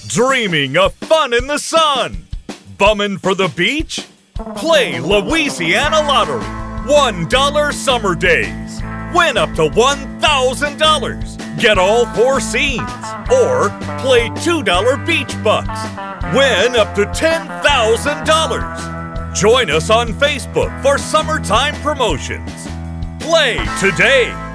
Dreaming of fun in the sun? Bumming for the beach? Play Louisiana Lottery. $1 summer days. Win up to $1,000. Get all 4 scenes. Or play $2 beach bucks. Win up to $10,000. Join us on Facebook for summertime promotions. Play today.